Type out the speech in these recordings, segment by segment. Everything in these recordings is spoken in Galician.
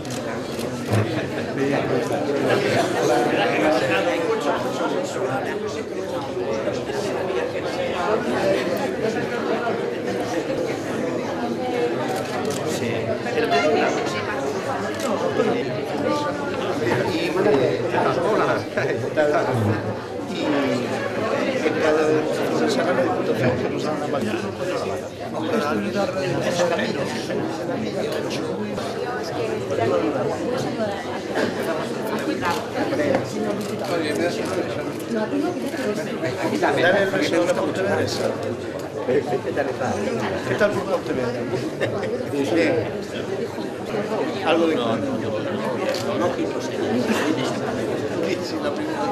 ¿Qué tal por Pontevedra? Bien. Algo de lógico. Sí, la primera.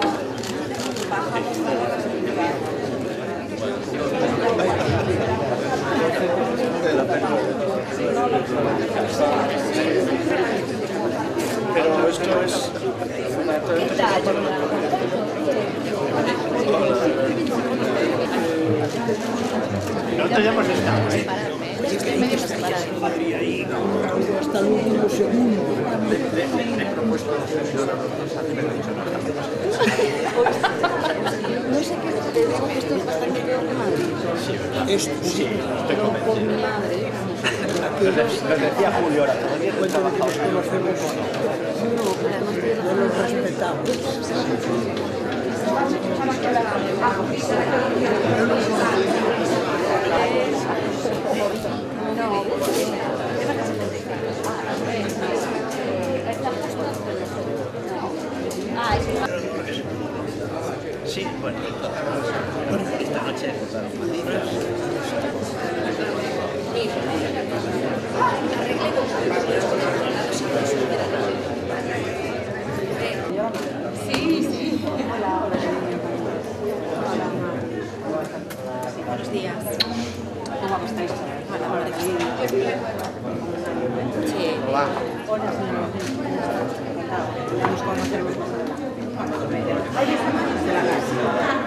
Pero esto es... No te llamas esta, ¿eh? Hasta el último segundo. Le he propuesto a la señora me lo ha dicho, no sé qué te digo que esto es bastante peor que Madrid. Esto sí, estoy Por mi convencido. madre. Nos decía Julio ahora, todavía no he trabajado. No lo respetamos. Sí, bueno, esta noche cortaron Madinas. Sí, sí. Hola. Buenos días. ¿Cómo estáis? Hola, sí. Hola. Hola, señor. Nos conocemos. De la casa.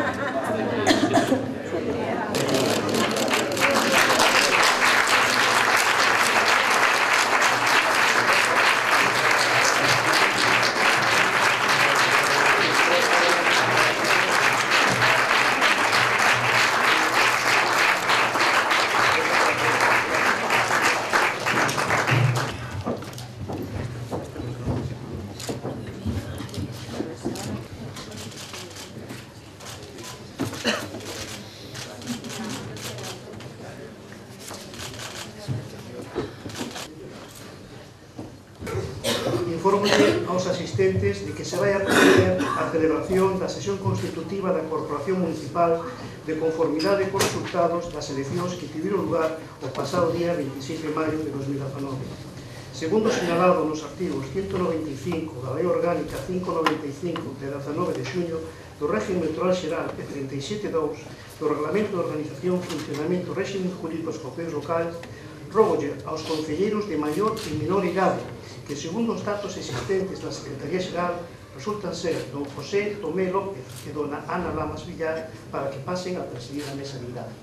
Infórmolle aos asistentes de que se vai a proceder a celebración da sesión constitutiva da Corporación Municipal de conformidade cos resultados das eleccións que tiveron lugar o pasado día 26 de maio de 2019. Segundo sinalado nos artigos 195 da Lei Orgánica 595 de 19 de xuño do Régimen Electoral Xeral e 37.2 do Reglamento de Organización, Funcionamento e Régimen Jurídico dos Concellos Locais, rogolle aos concelleiros de maior e menor idade que, segundo os datos existentes da Secretaría Xeral, resultan ser don José Tomé López e dona Ana Lamas Villar para que pasen a presidir a mesa de idade.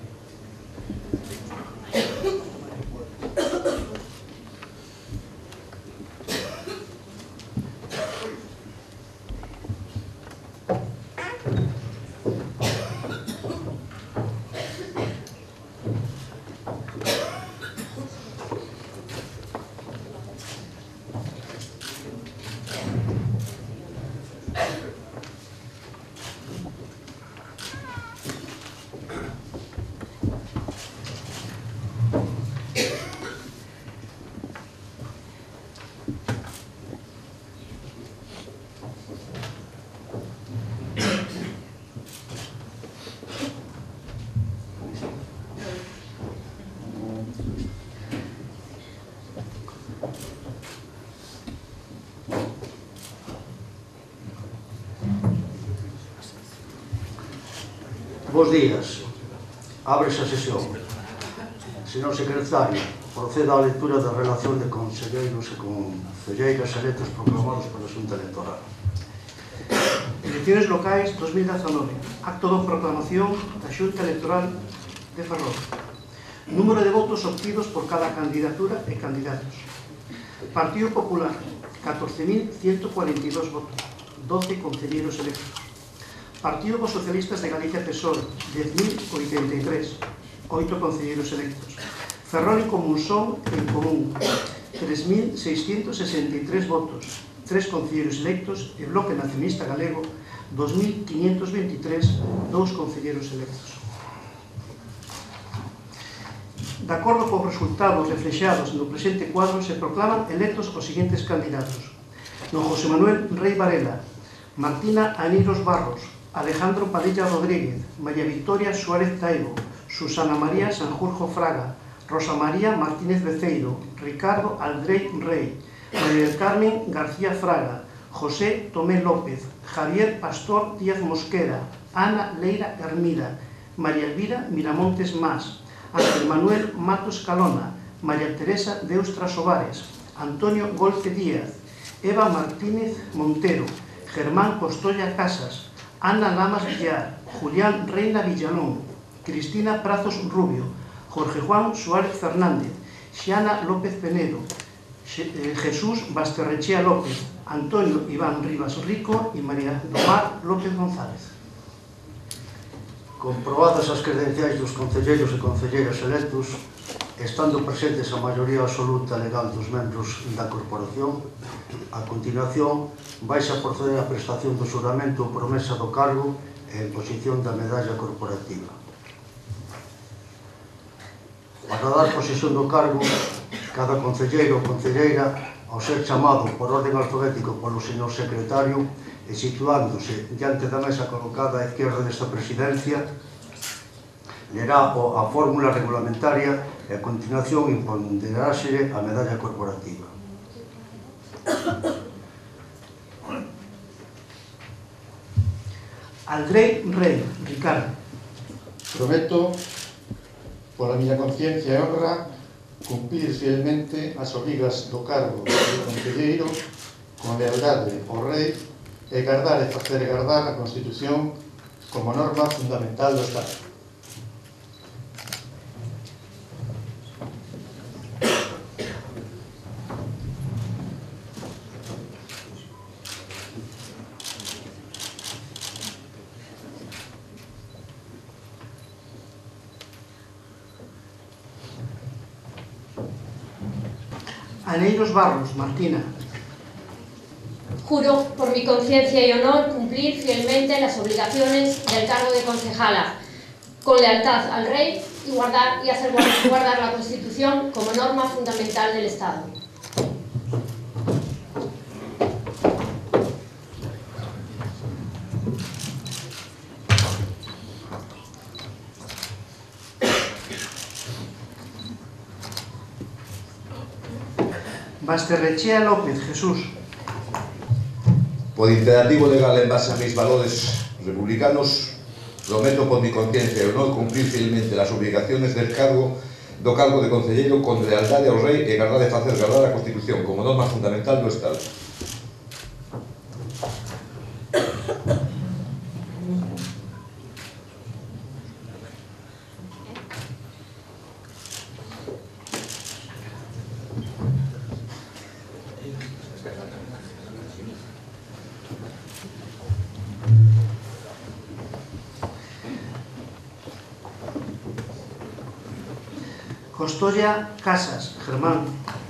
Bos días. Ábrese a sesión. Señor secretario, proceda á lectura da relación de conselleiros e concelleiras electos proclamados pola Xunta Electoral. Elecciones locais 2019. Acto de proclamación da Xunta Electoral de Ferrol. Número de votos obtidos por cada candidatura e candidatos. Partido Popular, 14.142 votos, 12 concelleiros electos. Partido dos Socialistas de Galicia PSOE, 10.083, 8 concelleiros electos. Ferrol y Comunson en Común, 3.663 votos, 3 concelleiros electos, e Bloque Nacionalista Galego, 2.523, 2 concelleiros electos. De acordo cos resultados reflexados no presente cuadro, se proclaman electos os seguintes candidatos: don José Manuel Rei Varela, Martina Aneiros Barros, Alejandro Padilla Rodríguez, María Victoria Suárez Taibo, Susana María Sanjurjo Fraga, Rosa María Martínez Beceiro, Ricardo Aldrei Rei, María del Carmen García Fraga, José Tomé López, Javier Pastor Díaz Mosquera, Ana Leira Hermida, María Elvira Miramontes Mas, Ángel Manuel Matos Calona, María Teresa Deustra Sobares, Antonio Golpe Díaz, Eva Martínez Montero, Germán Costolla Casas, Ana Lamas Villar, Julián Reina Villalón, Cristina Prazos Rubio, Jorge Juan Suárez Fernández, Xiana López Penedo, Jesús Basterrechea López, Antonio Iván Rivas Rico y María do Mar López González. Comprobadas as credenciais dos concelleiros e concelleiras electos, estando presentes a maioría absoluta legal dos membros da corporación, a continuación vais a proceder á prestación do xuramento ou promesa do cargo e a imposición da medalla corporativa. Para dar posesión do cargo, cada concelleiro ou concelleira, ao ser chamado por orden alfabético polo señor secretario e situándose diante da mesa colocada á izquierda desta presidencia, lerá a fórmula regulamentaria e a continuación imponderásele a medalla corporativa. Aldrei Rei, Ricardo. Prometo, pola miña conciencia e honra, cumplir fielmente as obrigas do cargo de concelleiro con lealdade ao Rei e gardar e facer gardar a Constitución como norma fundamental do Estado. Aneiros Barros, Martina. Juro, por mi conciencia y honor, cumplir fielmente las obligaciones del cargo de concejala, con lealtad al Rey y hacer guardar la Constitución como norma fundamental del Estado. Basterrechea López, Jesús. Por imperativo legal en base a mis valores republicanos, prometo por mi conciencia y honor cumplir fielmente las obligaciones do cargo de concelleiro con lealdade ao Rei e gardar de facer gardar a Constitución como norma fundamental do Estado. Costolla Casas, Germán.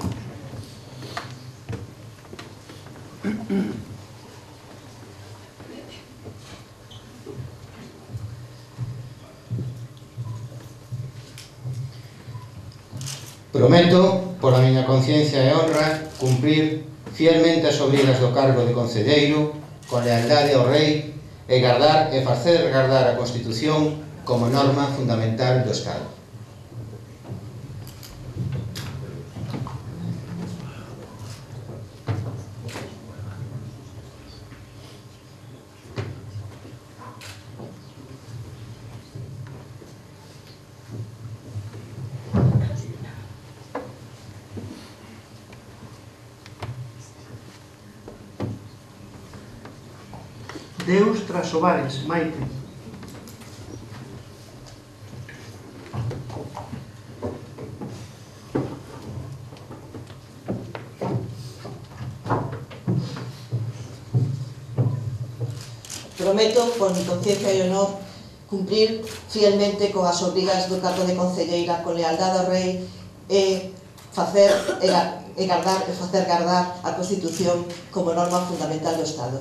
Prometo, pola miña conciencia e honra, cumprir fielmente as obrigas do cargo de concelleiro con lealdade ao Rei e gardar e facer gardar a Constitución como norma fundamental do Estado. Deustra Sobares, Maite. Prometo, por mi conciencia e honor, cumprir fielmente coas obrigas do cargo de concelleira con lealdade ao rei e facer gardar a Constitución como norma fundamental do Estado.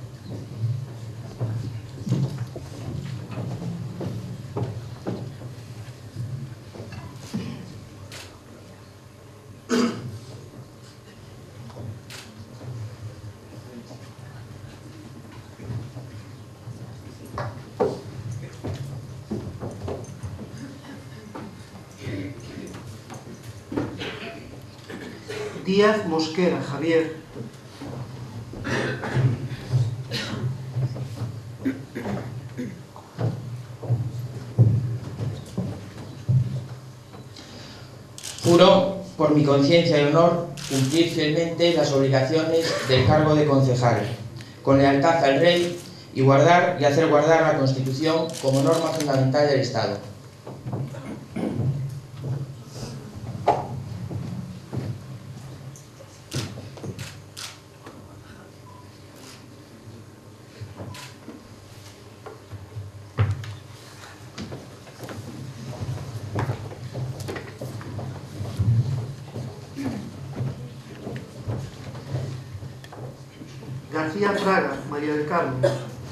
Díaz Mosquera, Javier. Juro, por mi conciencia y honor, cumplir fielmente las obligaciones del cargo de concejal, con lealtad al rey y guardar y hacer guardar la Constitución como norma fundamental del Estado. García Fraga, María del Carmen.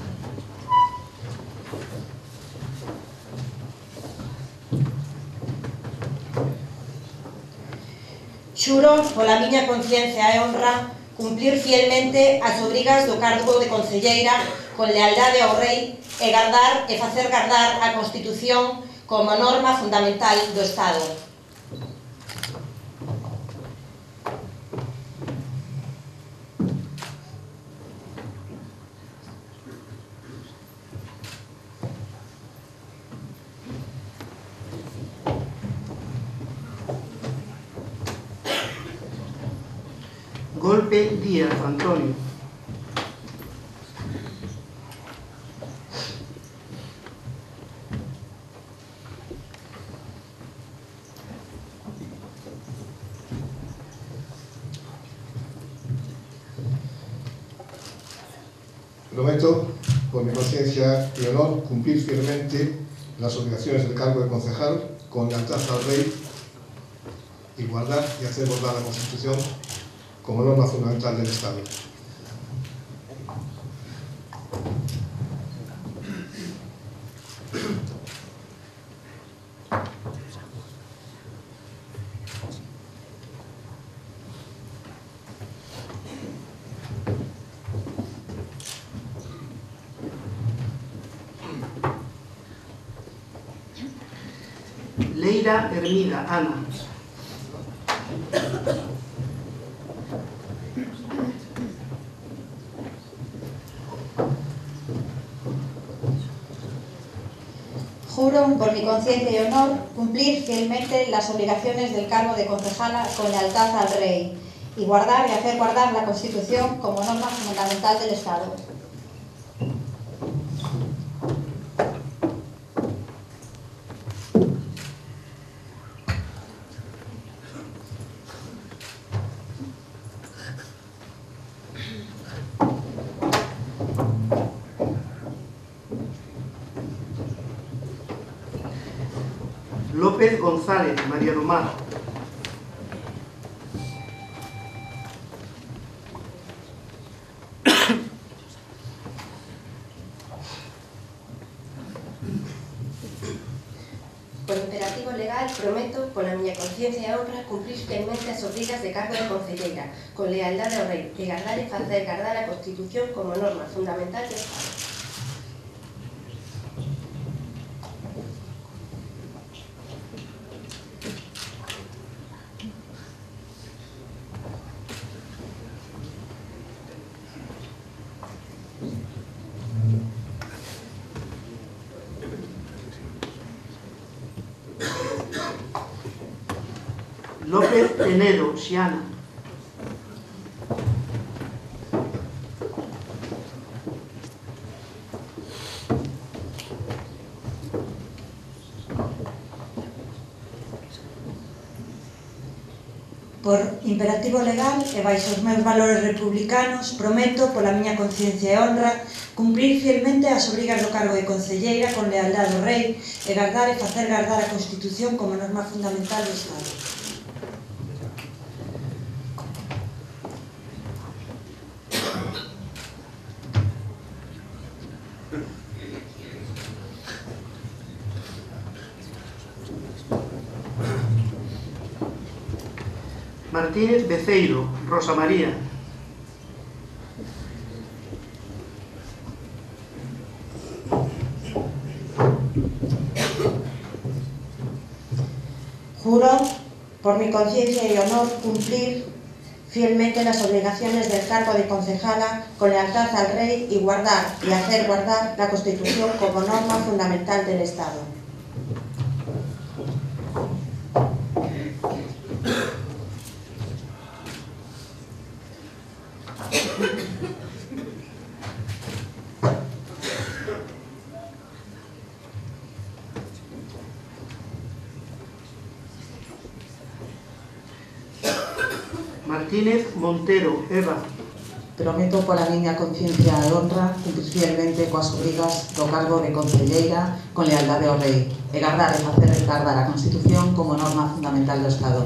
Xuro, pola miña conciencia e honra, cumplir fielmente as obrigas do cargo de concelleira con lealdade ao rei e gardar e facer gardar a Constitución como norma fundamental do Estado. Golpe Díaz, Antonio. Prometo, por mi conciencia y honor, cumplir fielmente las obligaciones del cargo de concejal con lealtad al rey y guardar y hacer guardar la Constitución como norma fundamental del Estado. Leira Hermida, Ana. Juro, por mi conciencia y honor, cumplir fielmente las obligaciones del cargo de concejala con lealtad al rey y guardar y hacer guardar la Constitución como norma fundamental del Estado. López González, María do Mar. Por imperativo legal, prometo, pola miña conciencia e honra, cumprir fielmente as obrigas de cargo de concelleira, con lealdade ao rei, e gardar e facer gardar a Constitución como norma fundamental do Estado. López Penedo, Xiana. Por imperativo legal e baixo os meus valores republicanos, prometo, pola miña conciencia e honra, cumprir fielmente as obrigas do cargo de concelleira con lealdade ao Rei e gardar e facer gardar a Constitución como norma fundamental do Estado. Martínez Beceiro, Rosa María. Juro, por mi conciencia y honor, cumplir fielmente las obligaciones del cargo de concejala con lealtad al Rey y guardar y hacer guardar la Constitución como norma fundamental del Estado. Martínez Montero, Eva. Prometo pola miña conciencia e honra cumprir fielmente coas obrigas do cargo de concelleira con lealdade ao Rei e gardar e facer gardar a Constitución como norma fundamental do Estado.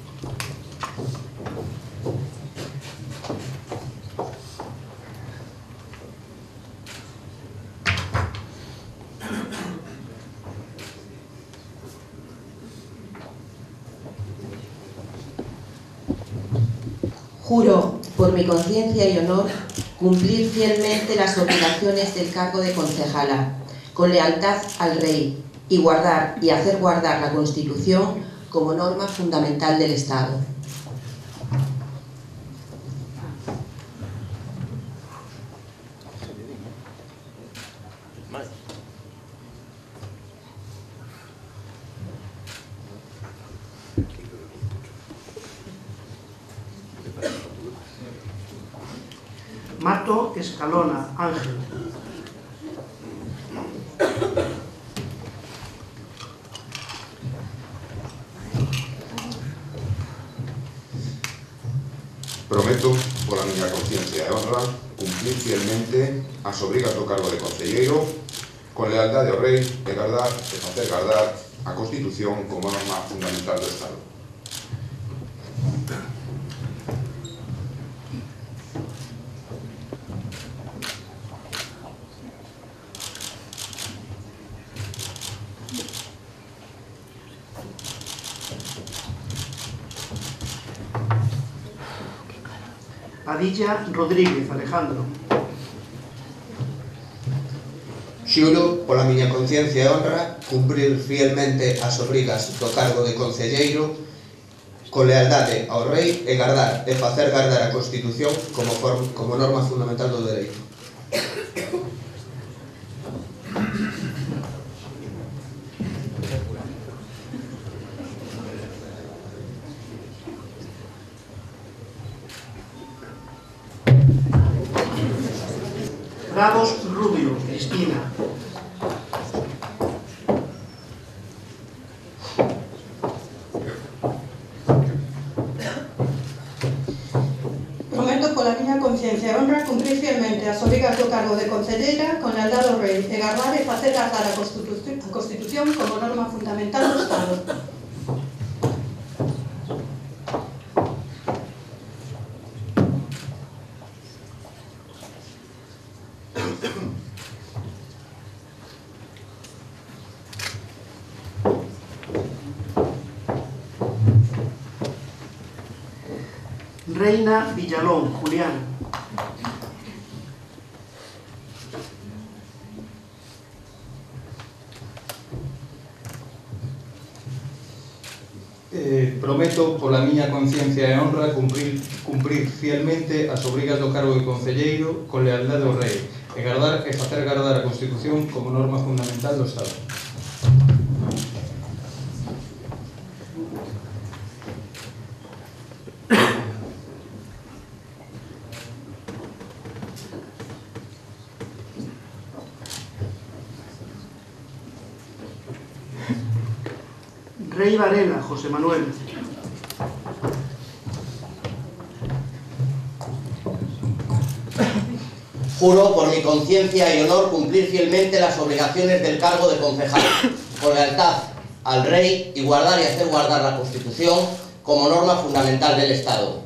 Juro, por mi conciencia y honor, cumplir fielmente las obligaciones del cargo de concejala, con lealtad al Rey, y guardar y hacer guardar la Constitución como norma fundamental del Estado. Mato Escalona, Ángel. Prometo, pola miña conciencia e honra, cumplir fielmente as obrigas do cargo de concelleiro con lealdade ao Rei e gardar e facer gardar a Constitución como norma fundamental do Estado. Padilla Rodríguez, Alejandro. Xuro, pola miña conciencia e honra, cumprir fielmente as obrigas do cargo de concelleiro con lealdade ao Rei e gardar e facer gardar a Constitución como norma fundamental do dereito. Ramos Rubio, Cristina. Prometo pola miña conciencia e honra cumprir fielmente as obrigas do cargo de concelleira con lealdade ao Rei e gardar e facer gardar a Constitución como norma fundamental do Estado. Reina Villalón, Julián. Prometo, pola miña conciencia e honra, cumprir fielmente as obrigas do cargo de concelleiro con lealdade ao Rei e gardar e facer gardar a Constitución como norma fundamental do Estado. Rey Varela, José Manuel. Juro por mi conciencia y honor cumplir fielmente las obligaciones del cargo de concejal, con lealtad al Rey y guardar y hacer guardar la Constitución como norma fundamental del Estado.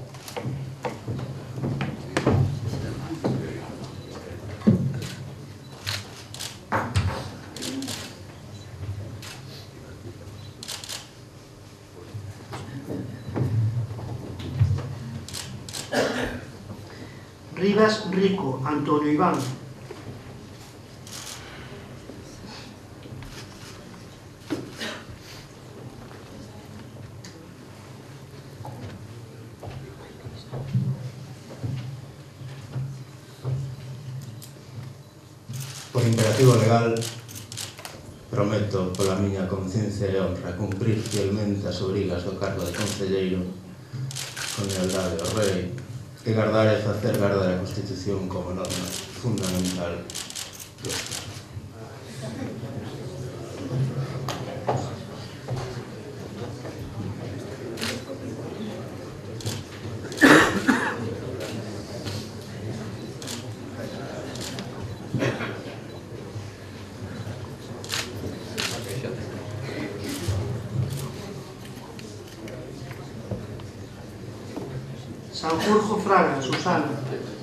Rivas Rico, Antonio Iván. Por imperativo legal, prometo, pola miña conciencia e honra, cumprir fielmente as obrigas do cargo de concelleiro con lealdade ao Rei e gardar e facer gardar a Constitución como norma fundamental do Estado. Sanjurjo Fraga, Susana.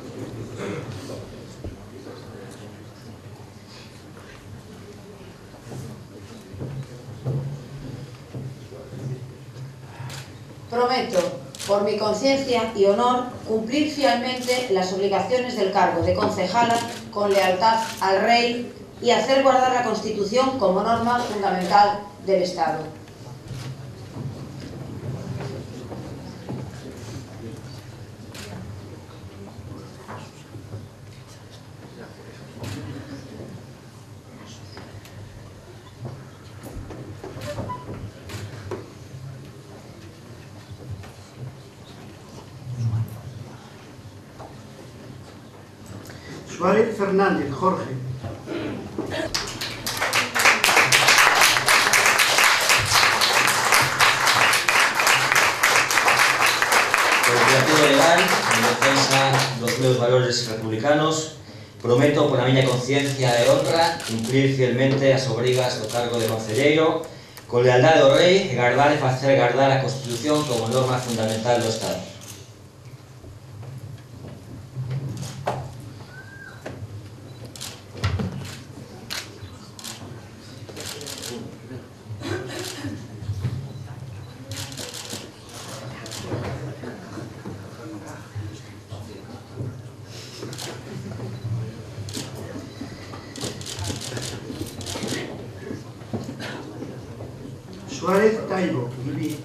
Prometo, por mi conciencia y honor, cumplir fielmente las obligaciones del cargo de concejala con lealtad al Rey y hacer guardar la Constitución como norma fundamental del Estado. Suárez Fernández, Jorge. Por imperativo legal, en defensa dos meus valores republicanos, prometo, pola miña conciencia e honra, cumprir fielmente as obrigas do cargo de concelleiro, con lealdade ao Rei e gardar e facer gardar a Constitución como norma fundamental do Estado. Suárez Taibo, Viví.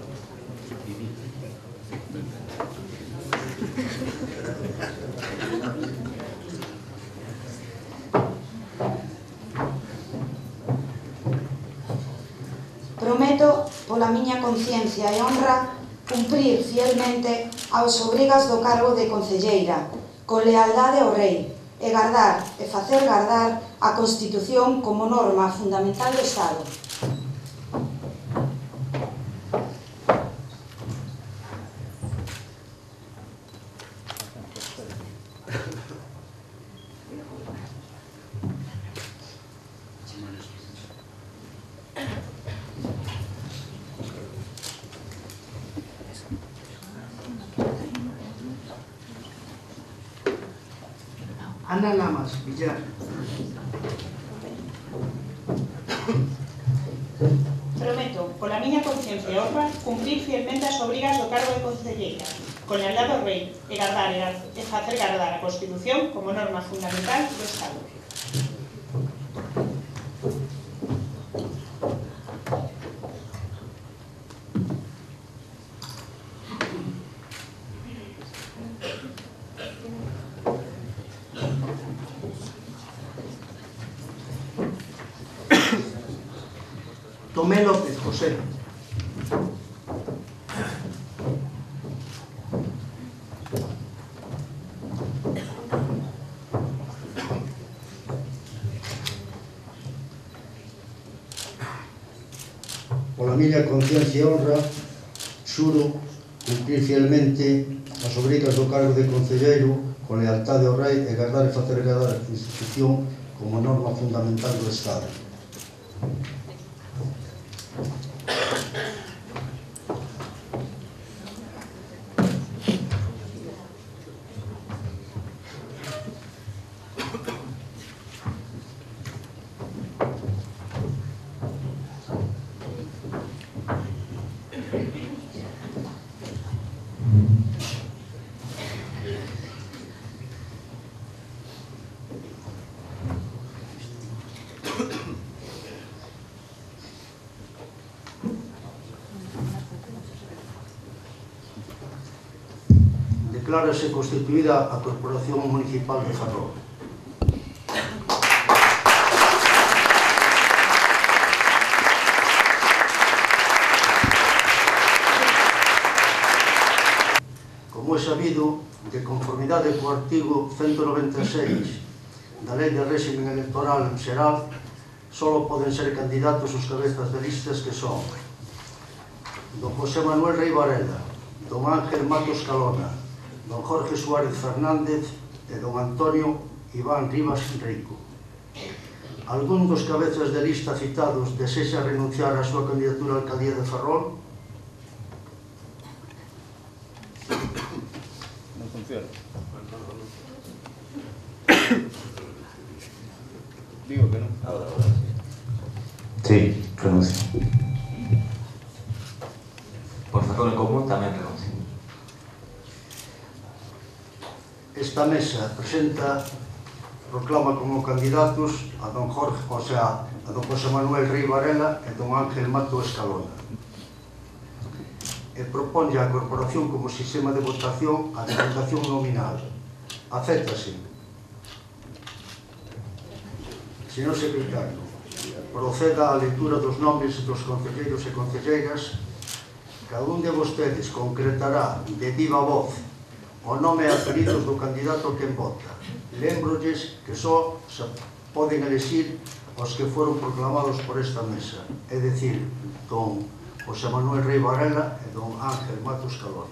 Prometo, pola miña conciencia e honra, cumprir fielmente as obrigas do cargo de concelleira, con lealdade ao Rei, e gardar e facer gardar a Constitución como norma fundamental do Estado. Ana Lamas, Villar. Prometo, pola miña conciencia e honra, cumprir fielmente as obrigas do cargo de concelleira, con lealdade ao Rei, e gardar e facer gardar a Constitución como norma fundamental do Estado. Tomé López, José. Pola miña conciencia e honra, xuro cumplir fielmente as obrigas do cargo de concelleiro con lealtade ao rei e gardar e facer gardar a Constitución como norma fundamental do Estado. Declárase constituída a Corporación Municipal de Ferrol. Como é sabido, de conformidade co artigo 196 da Lei de Réximen Electoral Xeral, só poden ser candidatos os cabezas de listas que son don José Manuel Rei Varela, don Ángel Matos Calona, don Jorge Suárez Fernández e don Antonio Iván Rivas Rico. Algún dos cabezas de lista citados desexa renunciar á súa candidatura á alcaldía de Ferrol? Non funciona. Digo que non. Ahora. Sí, renuncio. Por Ferrol en Común tamén renuncio. Esta mesa proclama como candidatos a don Jorge, o sea, a don José Manuel Rei Varela e don Ángel Mato Escalona. E proponlle á corporación como sistema de votación a votación nominal. Acéptase. Señor secretario, proceda a lectura dos nomes dos concelleiros e concelleiras. Cada un de vostedes concretará de viva voz o nome e apelidos do candidato que vota. Lembrolles que só se poden elexir os que foron proclamados por esta mesa, é dicir, don José Manuel Rei Varela e don Ángel Matos Calona.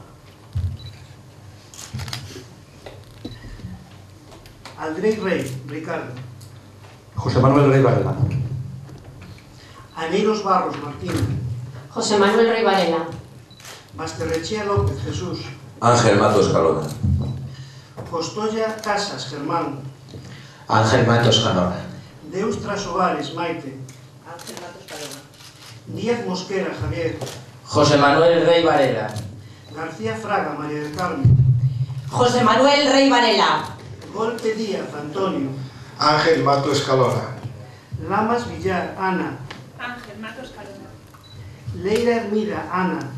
Andrei Rei, Ricardo. José Manuel Rei Varela. Aneiros Barros, Martín. José Manuel Rei Varela. Masterrechea López, Jesús. Ángel Matos Calona. Costolla Casas, Germán. Ángel Matos Calona. Deustra Soares, Maite. Ángel Matos Calona. Díaz Mosquera, Javier. José Manuel Rei Varela. García Fraga, María del Carmen. José Manuel Rei Varela. Golpe Díaz, Antonio. Ángel Mato Escalona. Lamas Villar, Ana. Ángel Matos Calona. Leira Hermida, Ana.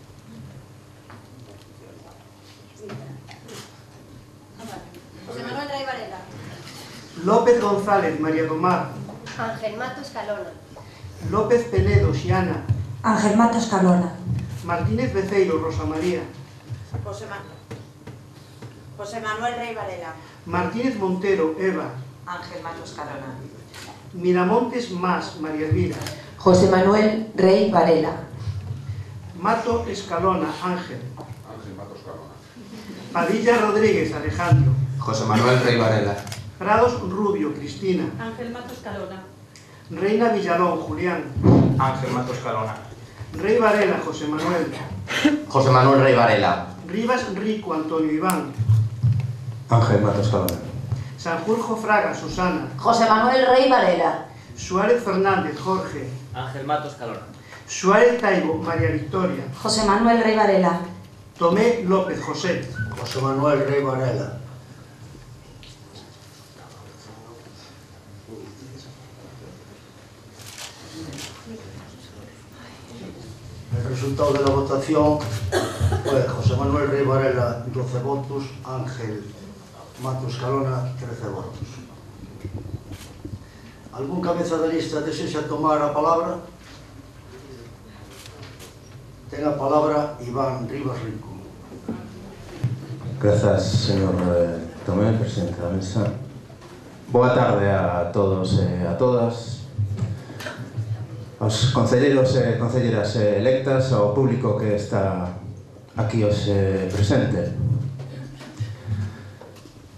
José Manuel Rei Varela. López González, María do Mar. Ángel Matos Calona. López Penedo, Xiana. Ángel Matos Calona. Martínez Beceiro, Rosa María. José Manuel Rei Varela. Martínez Montero, Eva. Ángel Matos Calona. Miramontes Mas, María Elvira. José Manuel Rei Varela. Mato Escalona, Ángel. Ángel Matos Calona. Padilla Rodríguez, Alejandro. José Manuel Rei Varela. Prados Rubio, Cristina. Ángel Matos Calona. Reina Villalón, Julián. Ángel Matos Calona. Rei Varela, José Manuel. José Manuel Rei Varela. Rivas Rico, Antonio Iván. Ángel Matos Calona. Sanjurjo Fraga, Susana. José Manuel Rei Varela. Suárez Fernández, Jorge. Ángel Matos Calona. Suárez Taibo, María Victoria. José Manuel Rei Varela. Tomé López José. José Manuel Rei Varela. El resultado de la votación fue José Manuel Rei Varela 12 votos, Ángel Matos Calona 13 votos. ¿Algún cabeza de lista desea tomar a palabra? Tenga palabra Iván Rivas Rico. Grazas, señor Tomé, presidente da mesa. Boa tarde a todos e a todas, aos concelleiros e concelleras electas, ao público que está aquí hoxe presente.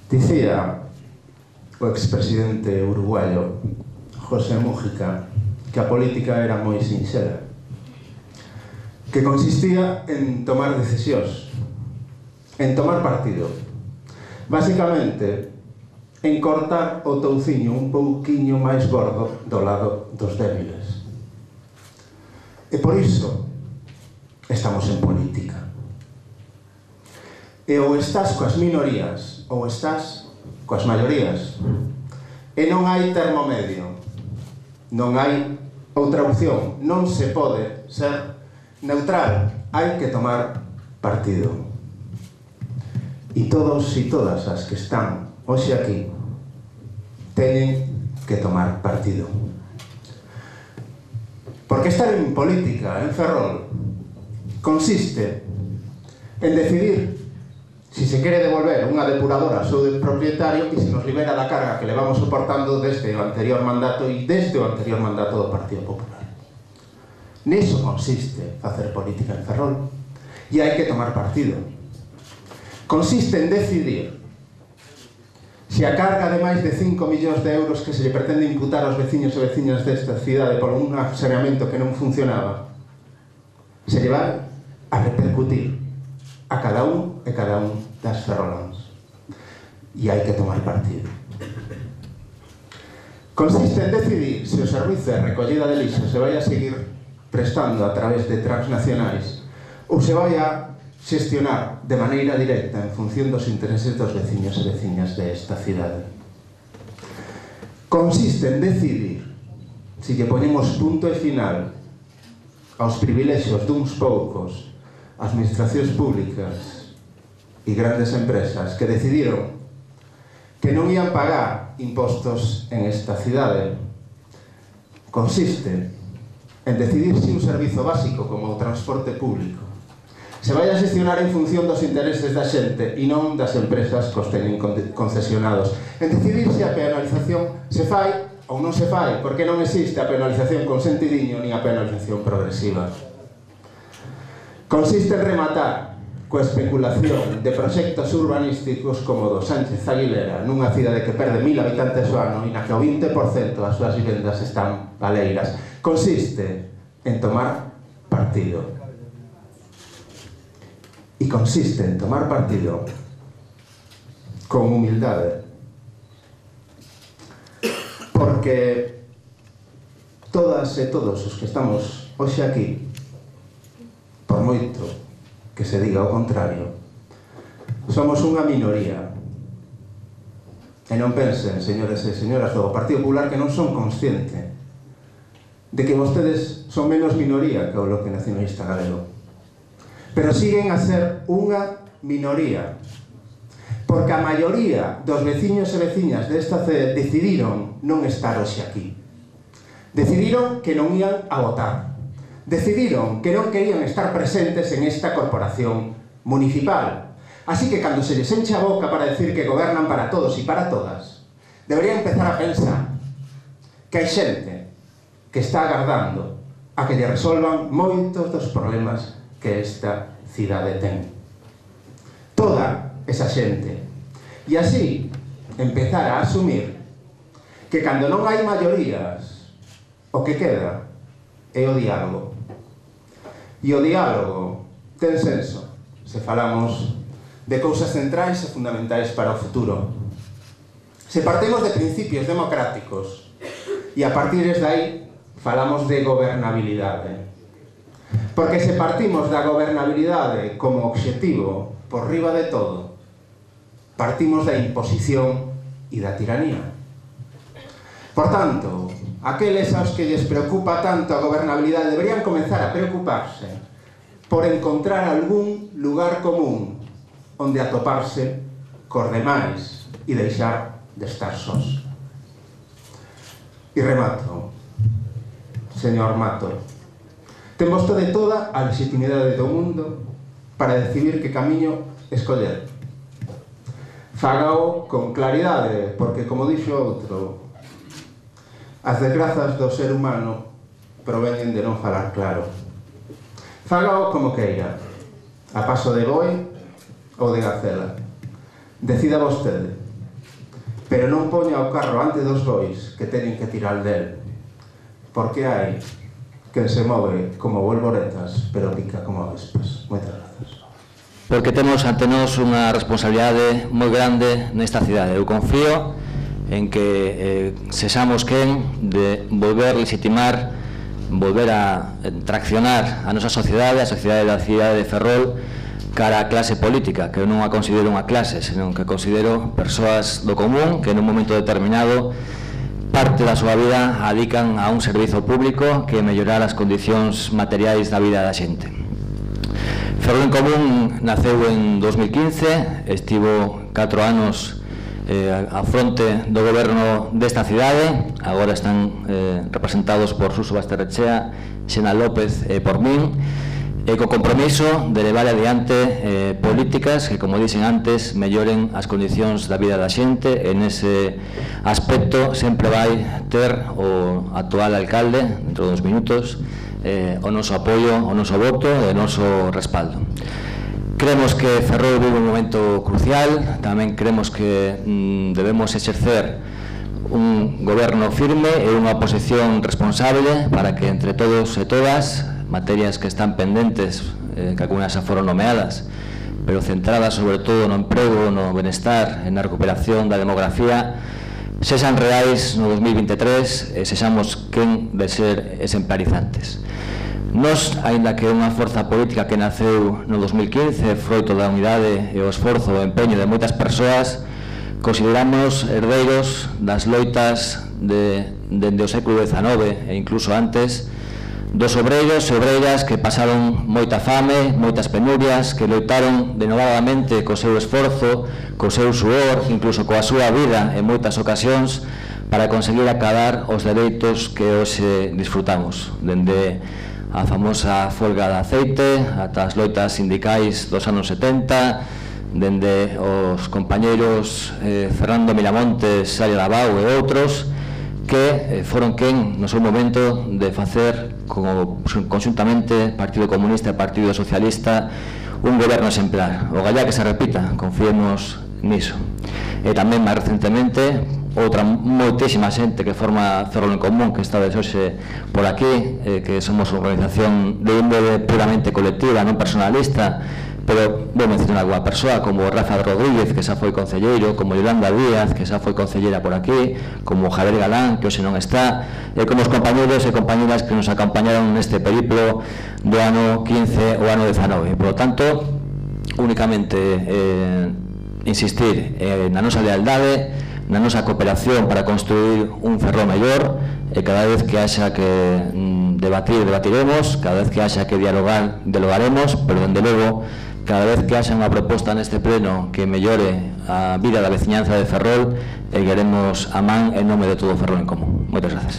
Dicía o expresidente uruguayo José Mújica que a política era moi sinxela, que consistía en tomar decisións, en tomar partido, basicamente en cortar o touciño un pouquiño máis gordo do lado dos débiles. E por iso estamos en política. E ou estás coas minorías ou estás coas maiorías. E non hai termo medio. Non hai outra opción. Non se pode ser neutral. Hai que tomar partido. E todos e todas as que están hoxe aquí teñen que tomar partido. Porque estar en política, en Ferrol, consiste en decidir si se quere devolver unha depuradora ao seu propietario e se nos libera da carga que levamos soportando desde o anterior mandato e desde o anterior mandato do Partido Popular. Niso consiste facer política en Ferrol e hai que tomar partido. Consiste en decidir se a carga de máis de 5 millóns de euros que se lle pretende imputar aos veciños e veciñas desta cidade por un saneamento que non funcionaba se lle vai a repercutir a cada un e cada un das ferroláns. E hai que tomar partido. Consiste en decidir se o servizo de recollida de lixo se vai a seguir prestando a través de transnacionais ou se vai a xestionar de maneira directa en función dos intereses dos veciños e veciñas desta cidade. Consiste en decidir se lle ponemos punto e final aos privilexios duns poucos, administracións públicas e grandes empresas que decidiron que non ian pagar impostos en esta cidade. Consiste en decidir se un servizo básico como o transporte público se vai a xestionar en función dos intereses da xente e non das empresas que os teñen concesionados. En decidir se a penalización se fai ou non se fai, porque non existe a penalización con sentidiño ni a penalización progresiva. Consiste en rematar coa especulación de proxectos urbanísticos como do Sánchez Aguilera nunha cidade que perde 1000 habitantes ao ano e na que o 20% das súas vivendas están baleiras. Consiste en tomar partido. E consiste en tomar partido con humildade, porque todas e todos os que estamos hoxe aquí, por moito que se diga o contrario, somos unha minoría. E non pensen, señores e señoras do Partido Popular, que non son conscientes de que vostedes son menos minoría que o Bloque Nacionalista Galego. Pero siguen a ser unha minoría, porque a maioría dos veciños e veciñas desta cidade decidiron non estar hoxe aquí. Decidiron que non ian a votar. Decidiron que non querían estar presentes en esta corporación municipal. Así que cando se les enche a boca para decir que gobernan para todos e para todas, debería empezar a pensar que hai xente que está agardando a que lle resolvan moitos dos problemas que esta cidade ten. Toda esa xente. E así empezar a asumir que cando non hai maiorías o que queda é o diálogo. E o diálogo ten senso se falamos de cousas centrais e fundamentais para o futuro. Se partimos de principios democráticos e a partir de aí falamos de gobernabilidade. Porque se partimos da gobernabilidade como obxectivo por riba de todo, partimos da imposición e da tiranía. Por tanto, aqueles aos que lles preocupa tanto a gobernabilidade deberían comenzar a preocuparse por encontrar algún lugar común onde atoparse cos demais e deixar de estar sós. E remato, señor Mato, ten vostede toda a legitimidade do mundo para decidir que camiño escoller. Fágao con claridade, porque, como dixo outro, as desgrazas do ser humano proveñen de non falar claro. Fágao como queira, a paso de boi ou de gacela. Decida vostede. pero non poña o carro ante dos bois que teñen que tirar del, porque hai que se move como bolboretas, pero pica como vespas. Moitas grazas. Porque temos ante nós unha responsabilidade moi grande nesta cidade. Eu confío en que sexamos quen de volver a legitimar, volver a traccionar a nosa sociedade, a sociedade da cidade de Ferrol, cara a clase política, que eu non a considero unha clase, senón que considero persoas do común que nun momento determinado parte da súa vida adican a un servizo público que é mellorar as condicións materiais da vida da xente. Ferrol en Común naceu en 2015, estivo 4 anos a fronte do goberno desta cidade, agora están representados por Suso Basterrechea, Xena López e por min, e co compromiso de levar adiante políticas que, como dixen antes, melloren as condicións da vida da xente. En ese aspecto sempre vai ter o actual alcalde, dentro de uns minutos, o noso apoio, o noso voto e o noso respaldo. Creemos que Ferrol vive un momento crucial, tamén creemos que debemos exercer un goberno firme e unha oposición responsable para que entre todos e todas materias que están pendentes, que algunhas xa foron nomeadas, pero centradas sobre todo no emprego, no benestar, na recuperación da demografía, sexan reais no 2023 e sexamos quen de ser exemplarizantes. Nos, aínda que unha forza política que naceu no 2015, froito da unidade e o esforzo e o empeño de moitas persoas, consideramos herdeiros das loitas dende o século XIX e incluso antes, dos obreiros e obreiras que pasaron moita fame, moitas penurias, que loitaron denodadamente co seu esforzo, co seu suor, incluso coa súa vida en moitas ocasións, para conseguir acadar os dereitos que hoxe disfrutamos, dende a famosa folga de aceite, ata as loitas sindicais dos anos 70, dende os compañeiros Fernando Miramontes, Salia Dabau e outros, que foron quen no seu momento de facer conxuntamente Partido Comunista e Partido Socialista un goberno exemplar. Ogallá que se repita, confiemos niso. E tamén máis recentemente outra moitísima xente que forma Ferrol en Común, que está hoxe por aquí, que somos unha organización de índole puramente colectiva, non personalista, pero vou mencionar alguna persoa como Rafa Rodríguez, que xa foi concelleiro, como Yolanda Díaz, que xa foi concelleira por aquí, como Javier Galán, que hoxe non está, e como os compañeros e compañeras que nos acompañaron neste periplo do ano 15 ou ano 19. Por lo tanto, únicamente insistir na nosa lealdade, na nosa cooperación para construir un Ferrol mellor, e cada vez que haxa que debatiremos, cada vez que haxa que dialogaremos, pero dende logo, cada vez que haxa unha proposta neste pleno que mellore a vida da veciñanza de Ferrol, ergueremos a man en nome de todo Ferrol en Común. Moitas gracias.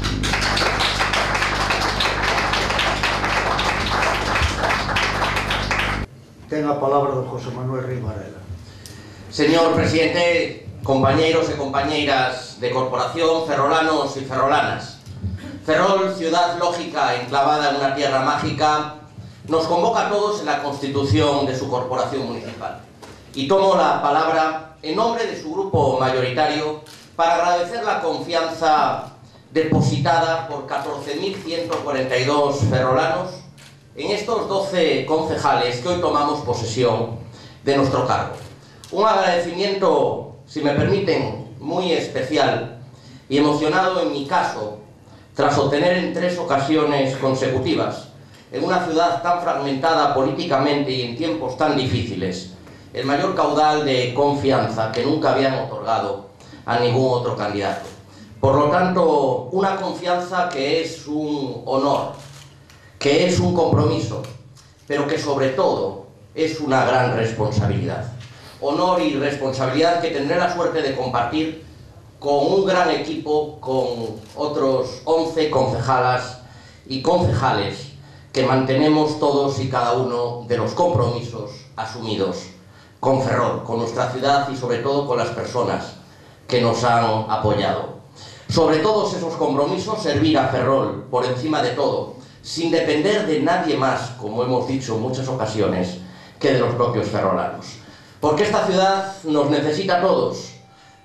Ten a palabra do José Manuel Rey Varela. Señor presidente, compañeiros e compañeiras de corporación, ferrolanos y ferrolanas, Ferrol, ciudad lógica enclavada en una tierra mágica, nos convoca a todos en la constitución de su corporación municipal. Y tomo la palabra en nombre de su grupo mayoritario para agradecer la confianza depositada por 14.142 ferrolanos en estos 12 concejales que hoy tomamos posesión de nuestro cargo. Un agradecimiento, si me permiten, muy especial y emocionado en mi caso, tras obtener en 3 ocasiones consecutivas, en una ciudad tan fragmentada políticamente y en tiempos tan difíciles, el mayor caudal de confianza que nunca habían otorgado a ningún otro candidato. Por lo tanto, una confianza que es un honor, que es un compromiso, pero que sobre todo es una gran responsabilidad. Honor y responsabilidad que tendré la suerte de compartir con un gran equipo, con otros 11 concejalas y concejales que mantenemos todos y cada uno de los compromisos asumidos con Ferrol, con nuestra ciudad y sobre todo con las personas que nos han apoyado. Sobre todos esos compromisos, servir a Ferrol por encima de todo, sin depender de nadie más, como hemos dicho en muchas ocasiones, que de los propios ferrolanos. Porque esta ciudad nos necesita a todos,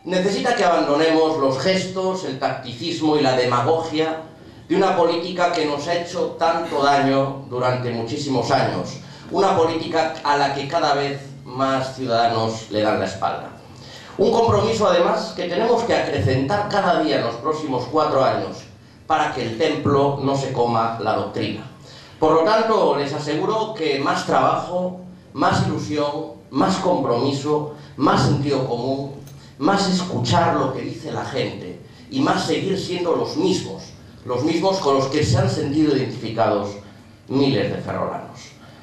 necesita que abandonemos los gestos, el tacticismo y la demagogia de una política que nos ha hecho tanto daño durante muchísimos años, una política a la que cada vez más ciudadanos le dan la espalda. Un compromiso, además, que tenemos que acrecentar cada día en los próximos 4 años para que el templo no se coma la doctrina. Por lo tanto, les aseguro que más trabajo, más ilusión, más compromiso, más sentido común, más escuchar lo que dice la gente y más seguir siendo los mismos con los que se han sentido identificados miles de ferrolanos.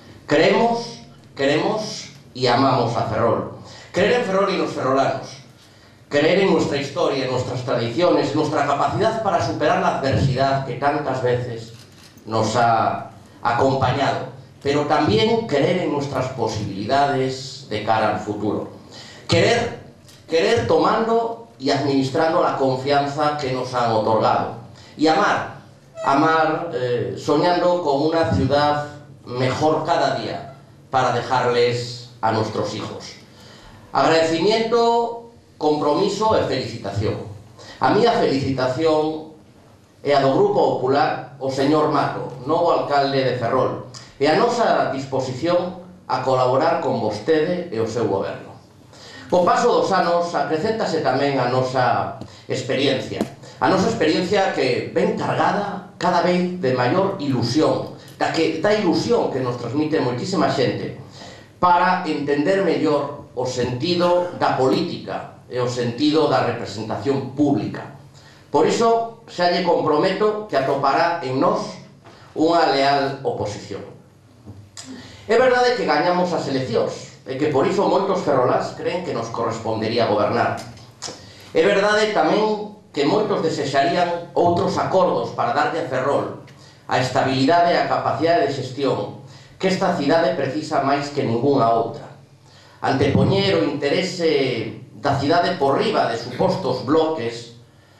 Queremos y amamos a Ferrol. Creer en Ferrol y los ferrolanos, creer en nuestra historia, en nuestras tradiciones, en nuestra capacidad para superar la adversidad que tantas veces nos ha acompañado, pero también creer en nuestras posibilidades de cara al futuro. Querer tomando y administrando la confianza que nos han otorgado. Y amar soñando con una ciudad mejor cada día para dejarles a nuestros hijos. Agradecimiento, compromiso e felicitación. A miña felicitación é a do Grupo Popular o señor Mato, novo alcalde de Ferrol, e a nosa disposición a colaborar con vostede e o seu goberno. Co paso dos anos acrecéntase tamén a nosa experiencia que ven cargada cada vez de maior ilusión, da ilusión que nos transmite moitísima xente para entender mellor o sentido da política e o sentido da representación pública. Por iso, xa lle comprometo que atopará en nós unha leal oposición. É verdade que gañamos as eleccións e que por iso moitos ferrolás creen que nos correspondería gobernar. É verdade tamén que moitos desexarían outros acordos para darlle a Ferrol a estabilidade e a capacidade de xestión que esta cidade precisa máis que ningunha outra. Antepoñer o interese da cidade por riba de supostos bloques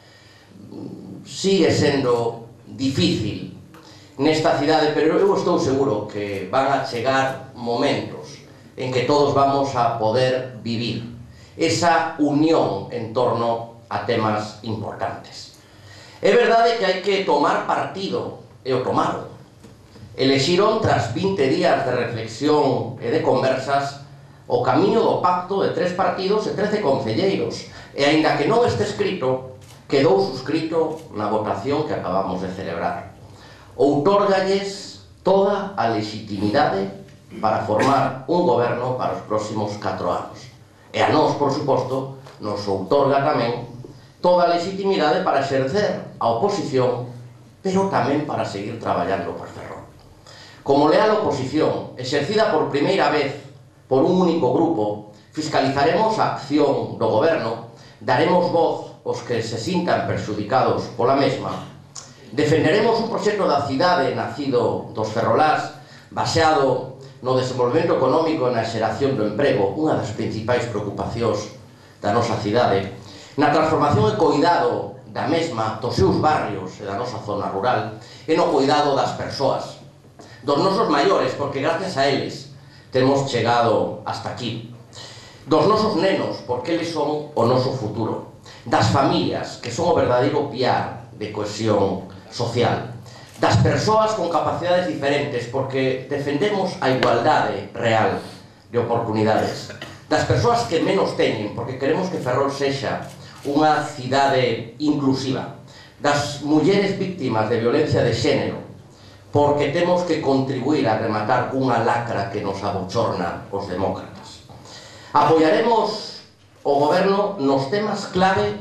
sigue sendo difícil nesta cidade, pero eu estou seguro que van a chegar momentos en que todos vamos a poder vivir esa unión en torno a temas importantes. É verdade que hai que tomar partido, e o tomaron. Elexiron, tras 20 días de reflexión e de conversas, o camiño do pacto de 3 partidos e 13 concelleiros, e aínda que non este escrito, quedou suscrito na votación que acabamos de celebrar. Outórgalles toda a legitimidade para formar un goberno para os próximos 4 anos. E a nós, por suposto, nos outorga tamén toda a legitimidade para exercer a oposición, pero tamén para seguir traballando por Ferrol. Como leal oposición, exercida por primeira vez por un único grupo, fiscalizaremos a acción do goberno, daremos voz aos que se sintan perxudicados pola mesma, defenderemos un proxecto da cidade nacido dos ferrolás, baseado no desenvolvemento económico e na xeración do emprego, unha das principais preocupacións da nosa cidade, na transformación e coidado da mesma dos seus barrios e da nosa zona rural, e no coidado das persoas, dos nosos maiores, porque gracias a eles temos chegado hasta aquí, dos nosos nenos, porque eles son o noso futuro, das familias, que son o verdadeiro piar de cohesión social, das persoas con capacidades diferentes, porque defendemos a igualdade real de oportunidades, das persoas que menos teñen, porque queremos que Ferrol sexa unha cidade inclusiva, das mulleres víctimas de violencia de xénero, porque temos que contribuir a rematar unha lacra que nos abochorna os demócratas. Apoiaremos o goberno nos temas clave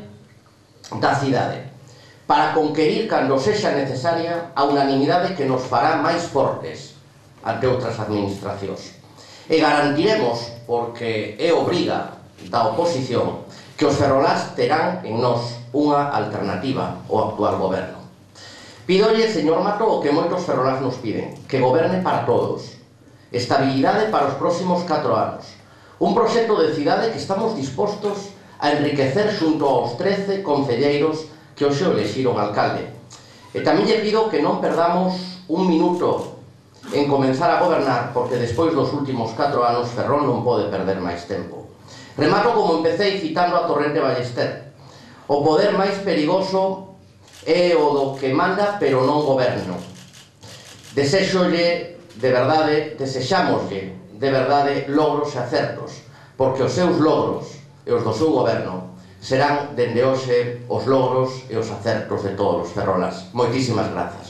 da cidade, para conquerir cando sexa necesaria a unanimidade que nos fará máis fortes ante outras administracións. E garantiremos, porque é obriga da oposición, que os ferrolás terán en nós unha alternativa ao actual goberno. Pídolle, señor Mato, o que moitos ferrolás nos piden, que goberne para todos, estabilidade para os próximos 4 anos, un proxecto de cidade que estamos dispostos a enriquecer xunto aos 13 concelleiros que hoxe o elexiron alcalde. E tamén lle pido que non perdamos un minuto en comenzar a gobernar, porque despois dos últimos 4 anos Ferrol non pode perder máis tempo. Remato como empecé citando a Torrente Ballester. O poder máis perigoso é o do que manda pero non goberno. Desexolle, de verdade, desexámoslle, de verdade, logros e acertos, porque os seus logros e os do seu goberno serán, dende hoxe, os logros e os acertos de todos os ferrolás. Moitísimas grazas.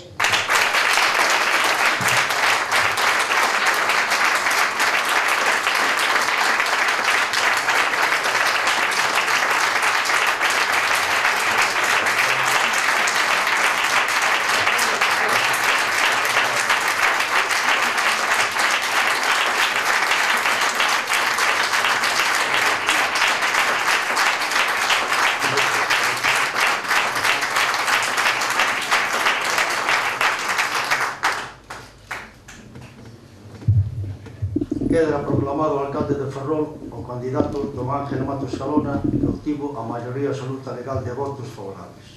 Queda proclamado alcalde de Ferrol o candidato don Ángel Mato Escalona, que obtivo a maioría absoluta legal de votos favorables.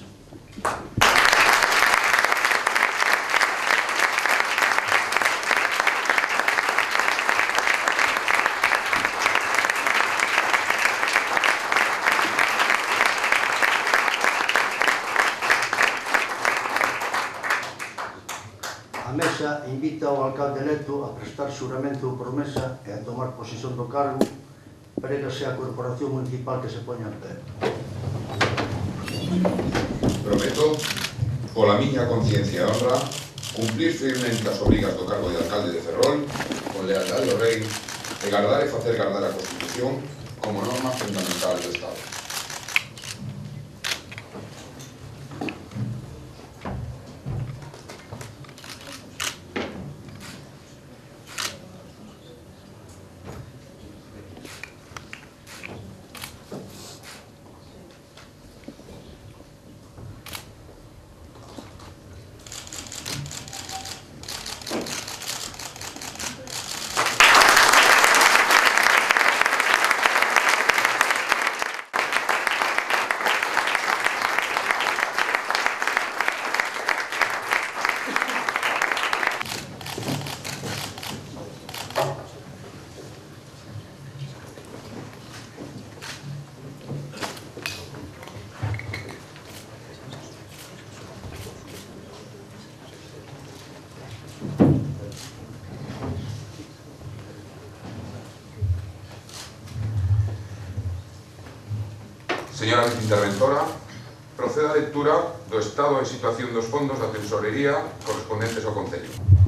A mesa invita ao alcalde electo a prestar xuramento ou promesa e a tomar posesión do cargo, prégase a corporación municipal que se poña en pé. Prometo, pola miña conciencia e honra, cumplir firmemente as obrigas do cargo de alcalde de Ferrol con lealdade ao rei e gardar e facer gardar a Constitución como norma fundamental do Estado. Señora viceinterventora, proceda a lectura do estado de situación dos fondos da Tesorería correspondentes ao Concello.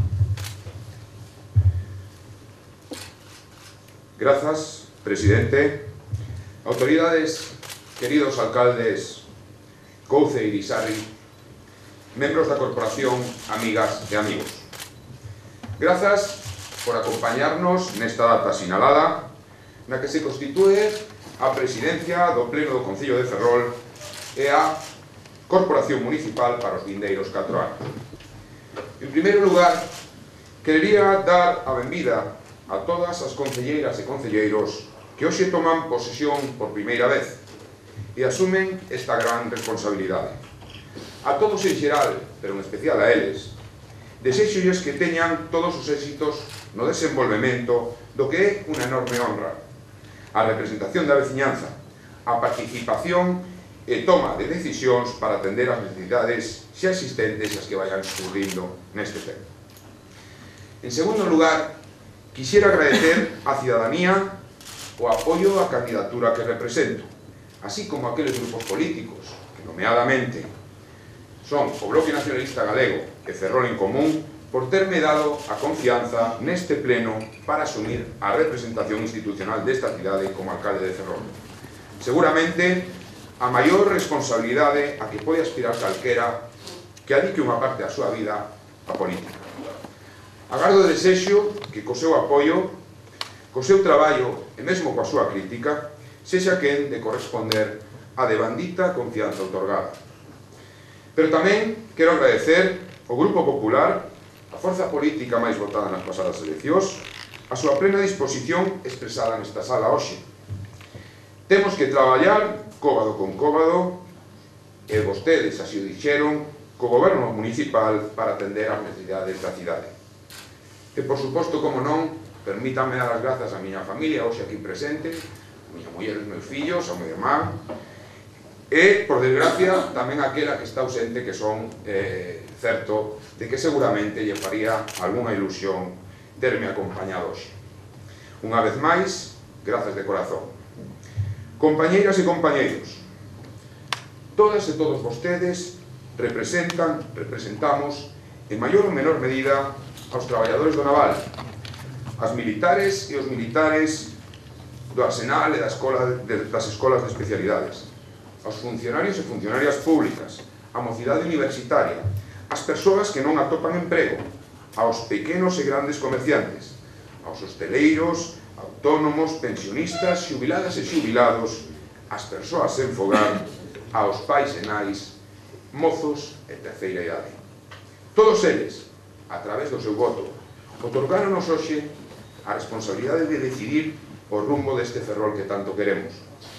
Grazas, presidente. Autoridades, queridos alcaldes Couce e Irisarri, membros da corporación, amigas e amigos. Grazas por acompañarnos nesta data sinalada na que se constitúe a presidencia do Pleno do Concello de Ferrol e a Corporación Municipal para os vindeiros 4 anos. En primeiro lugar, querería dar a benvida a todas as concelleiras e concelleiros que hoxe toman posesión por primeira vez e asumen esta gran responsabilidade. A todos en xeral, pero en especial a eles, desexolles que teñan todos os éxitos no desenvolvemento do que é unha enorme honra: a representación da veciñanza, a participación e toma de decisións para atender as necesidades xa existentes e as que vayan surgindo neste tempo. En segundo lugar, quixera agradecer á cidadanía o apoio á candidatura que represento, así como aqueles grupos políticos que, nomeadamente, son o Bloque Nacionalista Galego e Ferrol en Común, por terme dado a confianza neste pleno para asumir a representación institucional desta cidade como alcalde de Ferrol. Seguramente, a maior responsabilidade a que pode aspirar calquera que adique unha parte da súa vida á política. Agardo de desexo que co seu apoio, co seu traballo e mesmo coa súa crítica, sexa quen de corresponder a devandita confianza outorgada. Pero tamén quero agradecer ao Grupo Popular, a forza política máis votada nas pasadas eleccións, a súa plena disposición expresada nesta sala hoxe. Temos que traballar cóbado con cóbado, e vostedes así o dixeron, co goberno municipal para atender as necesidades da cidade. E, por suposto, como non, permítanme dar as grazas a miña familia hoxe aquí presente, miña muller, os meus fillos, o meu irmán, e, por desgracia, tamén aquela que está ausente, que son certo de que seguramente lle faría algunha ilusión terme acompañado hoxe. Unha vez máis, grazas de corazón. Compañeiras e compañeiros, todas e todos vostedes representamos, en maior ou menor medida, aos traballadores do naval, as militares e os militares do arsenal e das escolas de especialidades, aos funcionarios e funcionarias públicas, a mocidade universitaria, as persoas que non atopan emprego, aos pequenos e grandes comerciantes, aos hosteleiros, autónomos, pensionistas, xubiladas e xubilados, as persoas sen fogar, aos pais e nais, mozos e terceira idade. Todos eles, a través do seu voto, otorgáronos hoxe a responsabilidade de decidir o rumbo deste ferrol que tanto queremos.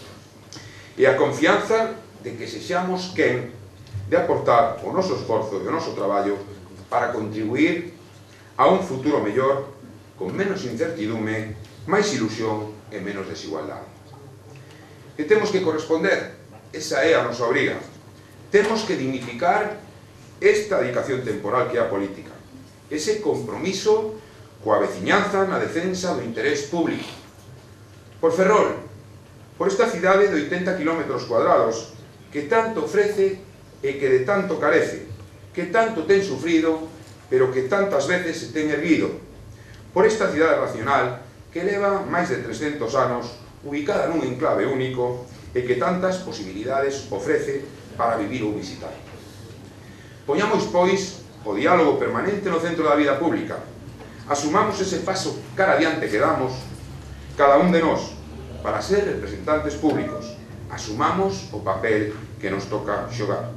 E a confianza de que sexamos quen de aportar o noso esforzo e o noso traballo para contribuir a un futuro mellor, con menos incertidume, máis ilusión e menos desigualdade. E temos que corresponder, esa é a nosa obriga. Temos que dignificar esta dedicación temporal que é a política, ese compromiso coa veciñanza na defensa do interés público. Por Ferrol, por esta cidade de 80 km cuadrados que tanto ofrece e que de tanto carece, que tanto ten sufrido, pero que tantas veces se ten erguido, por esta cidade racional que leva máis de 300 anos ubicada nun enclave único e que tantas posibilidades ofrece para vivir ou visitar. Poñamos, pois, o diálogo permanente no centro da vida pública. Asumamos ese paso cara adiante que damos cada un de nós para ser representantes públicos. Asumamos o papel que nos toca xogar.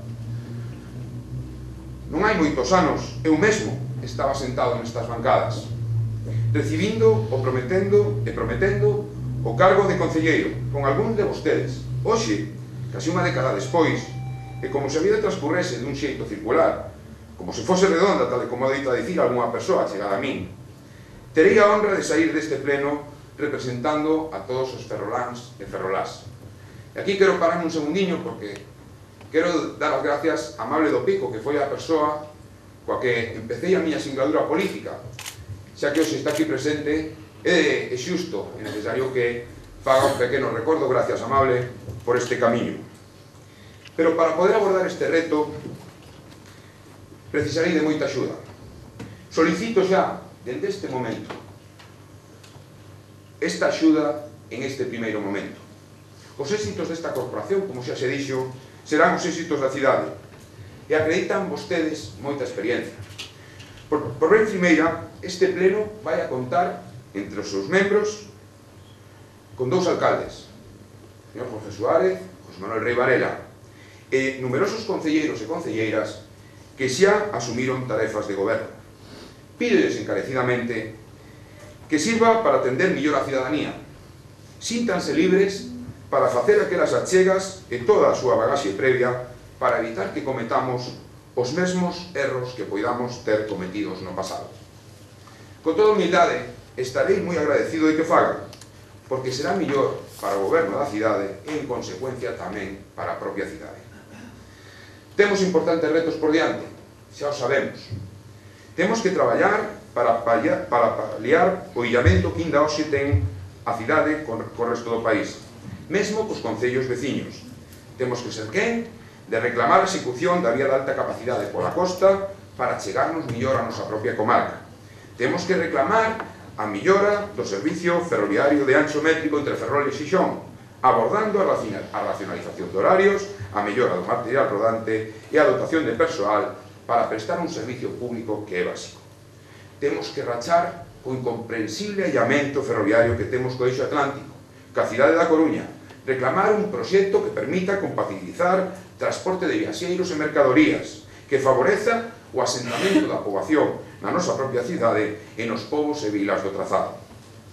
Non hai moitos anos, eu mesmo estaba sentado nestas bancadas, recibindo o prometendo o cargo de concelleiro con algún de vostedes. Hoxe, casi unha década despois, e como se a vida transcurrese dun xeito circular, como se fose redonda, tal e como adoita dicir algunha persoa chegada a min, terei a honra de sair deste pleno representando a todos os ferroláns e ferrolás. E aquí quero parar un segundiño porque quero dar as gracias a Amable do Pico, que foi a persoa coa que empecé a miña singladura política, xa que hoxe está aquí presente, é xusto e necesario que faga un pequeno recordo, gracias Amable, por este camiño. Pero para poder abordar este reto, precisarei de moita axuda. Solicito xa, dende este momento, esta axuda en este primeiro momento. Os éxitos desta corporación, como xa se dixo, serán os éxitos da cidade. E acreditan vostedes moita experiencia. Por ben primeira, este pleno vai a contar entre os seus membros con dous alcaldes, o señor José Suárez, José Manuel Rei Varela, e numerosos concelleiros e concelleiras que xa asumiron tarefas de goberno. Pídeles encarecidamente que sirva para atender millor a cidadanía. Síntanse libres para facer aquelas achegas e toda a súa bagaxe previa para evitar que cometamos os mesmos erros que poidamos ter cometidos no pasado. Con toda humildade, estarei moi agradecido de que fagan, porque será millor para o goberno da cidade e, en consecuencia, tamén para a propia cidade. Temos importantes retos por diante, xa o sabemos. Temos que traballar para paliar o illamento que ainda hoxe ten a cidade co resto do país, mesmo cos concellos veciños. Temos que ser quen de reclamar a execución da vía de alta capacidade pola costa para chegarnos millor a nosa propia comarca. Temos que reclamar a millora do servicio ferroviario de ancho métrico entre Ferrol e Xixón, abordando a racionalización de horarios, a mellora do material rodante e a dotación de persoal para prestar un servicio público que é básico. Temos que rachar o incomprensible illamento ferroviario que temos co eixo atlántico, ca cidade da Coruña, reclamar un proxecto que permita compatibilizar transporte de viaxeiros e mercadorías, que favoreza o asentamento da poboación na nosa propia cidade e nos povos e vilas do trazado.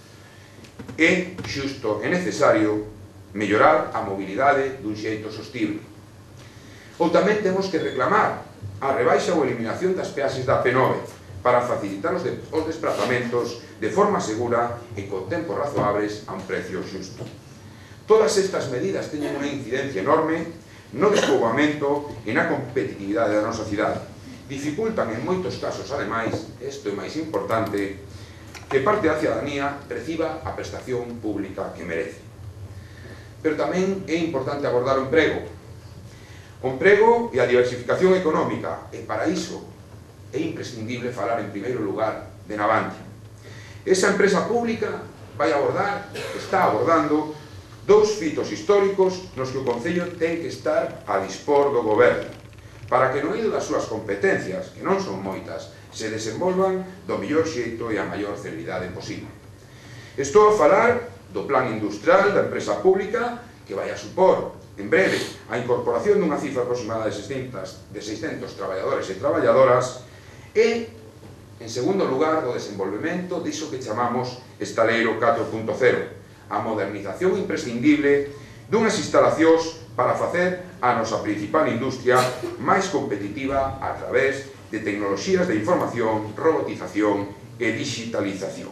É xusto e necesario mellorar a mobilidade dun xeito sostible. Ou tamén temos que reclamar a rebaixa ou eliminación das peaxes da P9 para facilitar os desplazamentos de forma segura e con tempos razoables a un precio xusto. Todas estas medidas teñen unha incidencia enorme no despoboamento e na competitividade da nosa cidade. Dificultan en moitos casos, ademais, isto é máis importante, que parte da cidadanía reciba a prestación pública que merece. Pero tamén é importante abordar o emprego. O emprego e a diversificación económica, e para iso é imprescindible falar en primeiro lugar de Navantia. Esa empresa pública vai abordar, está abordando, dous fitos históricos nos que o Concello ten que estar a dispor do Goberno, para que no eido das súas competencias, que non son moitas, se desenvolvan do mellor xeito e a maior celeridade posible. Estou a falar do plan industrial da empresa pública que vai a supor, en breve, a incorporación dunha cifra aproximada de 600 traballadores e traballadoras e, en segundo lugar, do desenvolvemento diso que chamamos Estaleiro 4.0, a modernización imprescindible dunhas instalacións para facer a nosa principal industria máis competitiva a través de tecnoloxías de información, robotización e digitalización.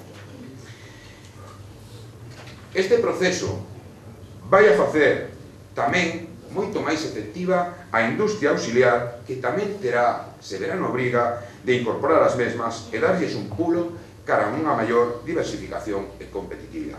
Este proceso vai a facer tamén moito máis efectiva a industria auxiliar que tamén terá, se verá na obriga, de incorporar as mesmas e darlles un pulo cara a unha maior diversificación e competitividade.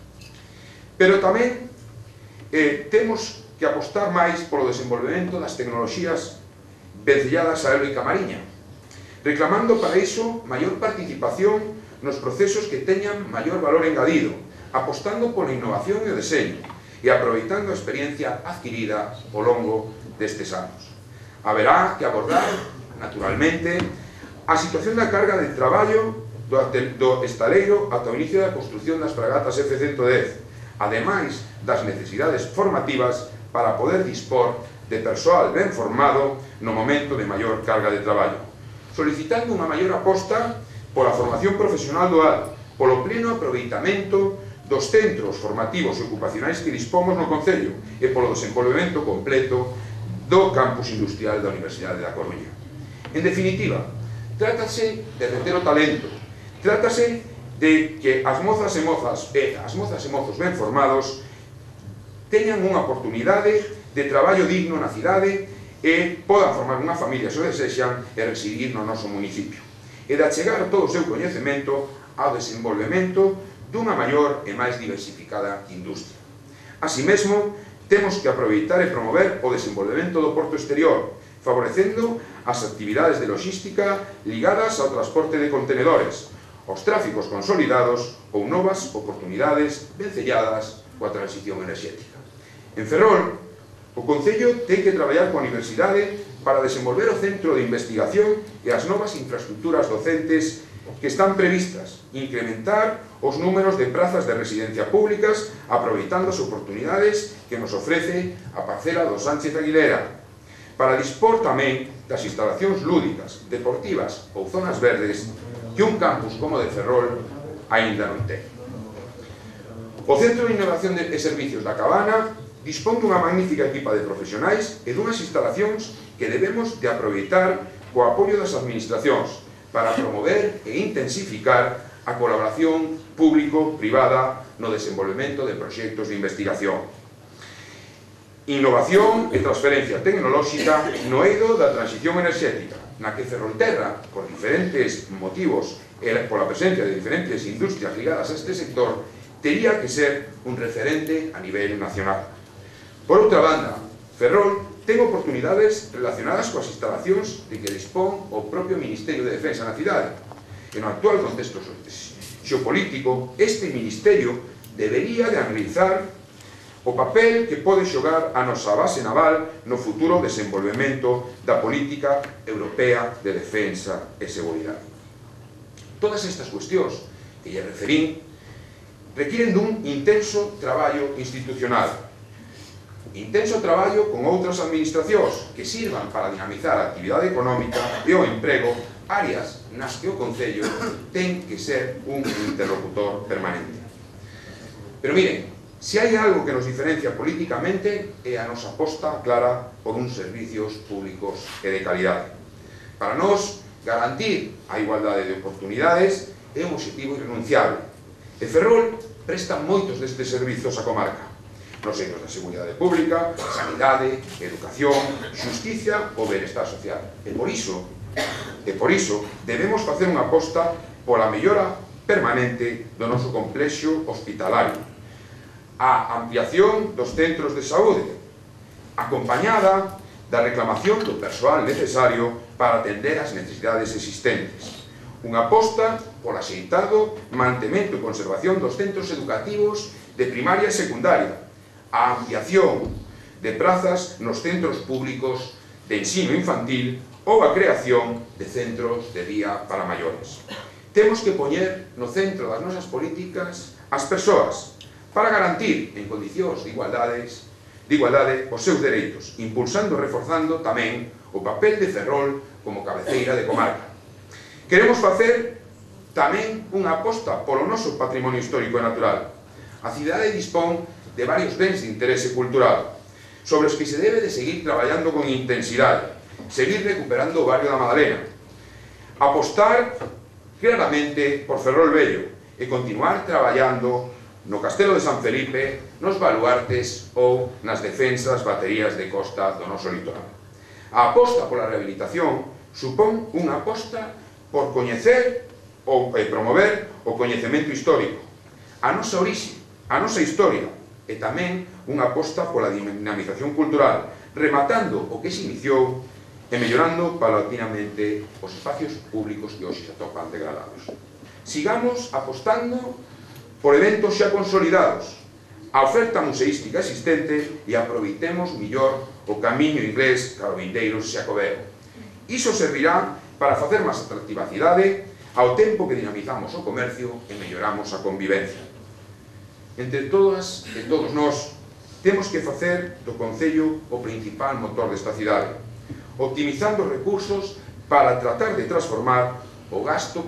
Pero tamén temos que apostar máis polo desenvolvemento das tecnoloxías vencelladas a eólica mariña, reclamando para iso maior participación nos procesos que teñan maior valor engadido, apostando pola innovación e o deseño e aproveitando a experiencia adquirida ao longo destes anos. Haberá que abordar, naturalmente, a situación da carga de traballo do estaleiro ata o inicio da construción das fragatas F-110, ademais das necesidades formativas para poder dispor de persoal ben formado no momento de maior carga de traballo, solicitando unha maior aposta pola formación profesional dual, polo pleno aproveitamento dos centros formativos e ocupacionais que dispomos no Concello e polo desenvolvemento completo do campus industrial da Universidade da Coruña. En definitiva, trátase de reter o talento, trátase de que as mozas e mozos ben formados teñan unha oportunidade de traballo digno na cidade e podan formar unha familia se o desexan e residir no noso municipio, e de achegar todo o seu coñecemento ao desenvolvemento dunha maior e máis diversificada industria. Así mesmo, temos que aproveitar e promover o desenvolvemento do porto exterior, favorecendo as actividades de logística ligadas ao transporte de contenedores, aos tráficos consolidados ou novas oportunidades vencelladas coa transición enerxética. En Ferrol, o Concello ten que traballar coa Universidade para desenvolver o centro de investigación e as novas infraestructuras docentes que están previstas, incrementar os números de prazas de residencia públicas aproveitando as oportunidades que nos ofrece a parcela do Sánchez Aguilera, para dispor tamén das instalacións lúdicas, deportivas ou zonas verdes que un campus como o de Ferrol aínda non ten. O Centro de Innovación e Servicios da Cabana dispón dunha magnífica equipa de profesionais e dunhas instalacións que debemos de aproveitar co apoio das administracións para promover e intensificar a colaboración público-privada no desenvolvemento de proxectos de investigación. Innovación e transferencia tecnolóxica no eido da transición enerxética, na que Ferrolterra, por diferentes motivos e pola presencia de diferentes industrias ligadas a este sector, tería que ser un referente a nivel nacional. Por outra banda, Ferrol ten oportunidades relacionadas coas instalacións de que dispón o propio Ministerio de Defensa na cidade. E no actual contexto xeopolítico, este Ministerio debería de analizar o papel que pode xogar a nosa base naval no futuro desenvolvemento da política europea de defensa e seguridade. Todas estas cuestións que lle referín requiren dun intenso traballo institucional, intenso traballo con outras administracións que sirvan para dinamizar a actividade económica e o emprego, áreas nas que o Concello ten que ser un interlocutor permanente. Pero miren, se hai algo que nos diferencia políticamente é a nosa aposta clara por uns servicios públicos e de calidade. Para nós, garantir a igualdade de oportunidades é un obxectivo irrenunciable. E Ferrol presta moitos destes servizos á comarca. nos eidos da seguridade pública, sanidade, educación, xusticia ou benestar social. E por iso debemos facer unha aposta pola mellora permanente do noso complexo hospitalario, a ampliación dos centros de saúde, acompañada da reclamación do persoal necesario para atender as necesidades existentes. Unha aposta por axeitado mantemento e conservación dos centros educativos de primaria e secundaria, a ampliación de prazas nos centros públicos de ensino infantil ou a creación de centros de día para maiores. Temos que poñer no centro das nosas políticas as persoas para garantir en condicións de igualdade os seus dereitos, impulsando e reforzando tamén o papel de Ferrol como cabeceira de comarca. Queremos facer tamén unha aposta polo noso patrimonio histórico e natural. A cidade dispón de varios bens de interese cultural, sobre os que se debe de seguir traballando con intensidade, seguir recuperando o barrio da Madalena, apostar claramente por Ferrol Vello e continuar traballando no Castelo de San Felipe, nos baluartes ou nas defensas baterías de costa do noso litoral. A aposta pola rehabilitación supón unha aposta por coñecer ou promover o coñecemento histórico, a nosa orixe, a nosa historia, e tamén unha aposta pola dinamización cultural, rematando o que se iniciou e mellorando paulatinamente os espacios públicos que hoxe se atopan degradados. Sigamos apostando por eventos xa consolidados, a oferta museística existente e aproveitemos millor o camiño inglés cara o vindeiro xacobeo. Iso servirá para facer máis atractiva a cidade ao tempo que dinamizamos o comercio e melloramos a convivencia. Entre todas e todos nós temos que facer do concello o principal motor desta cidade, optimizando os recursos para tratar de transformar o gasto